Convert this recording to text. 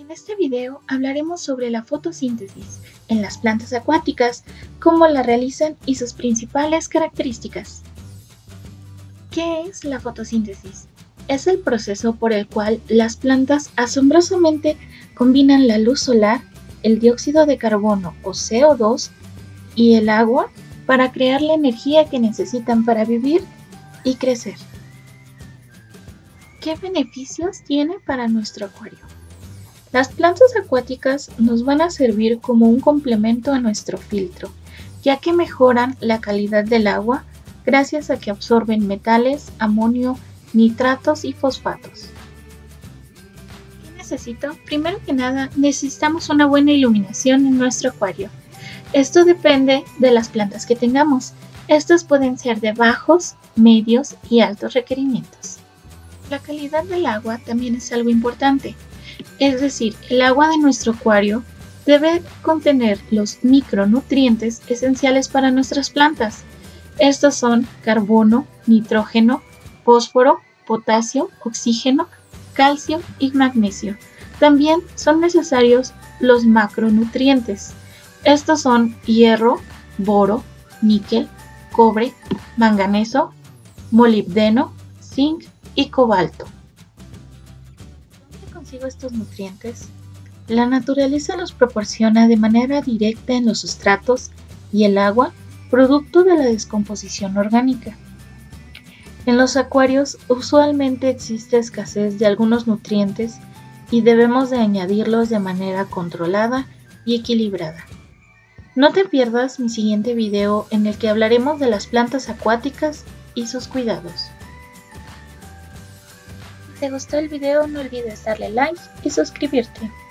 En este video hablaremos sobre la fotosíntesis en las plantas acuáticas, cómo la realizan y sus principales características. ¿Qué es la fotosíntesis? Es el proceso por el cual las plantas asombrosamente combinan la luz solar, el dióxido de carbono o CO2 y el agua para crear la energía que necesitan para vivir y crecer. ¿Qué beneficios tiene para nuestro acuario? Las plantas acuáticas nos van a servir como un complemento a nuestro filtro, ya que mejoran la calidad del agua gracias a que absorben metales, amonio, nitratos y fosfatos. ¿Qué necesito? Primero que nada, necesitamos una buena iluminación en nuestro acuario. Esto depende de las plantas que tengamos. Estos pueden ser de bajos, medios y altos requerimientos. La calidad del agua también es algo importante. Es decir, el agua de nuestro acuario debe contener los micronutrientes esenciales para nuestras plantas. Estos son carbono, nitrógeno, fósforo, potasio, oxígeno, calcio y magnesio. También son necesarios los macronutrientes. Estos son hierro, boro, níquel, cobre, manganeso, molibdeno, zinc y cobalto. ¿Dónde consigo estos nutrientes? La naturaleza los proporciona de manera directa en los sustratos y el agua, producto de la descomposición orgánica. En los acuarios usualmente existe escasez de algunos nutrientes y debemos de añadirlos de manera controlada y equilibrada. No te pierdas mi siguiente video en el que hablaremos de las plantas acuáticas y sus cuidados. Si te gustó el video no olvides darle like y suscribirte.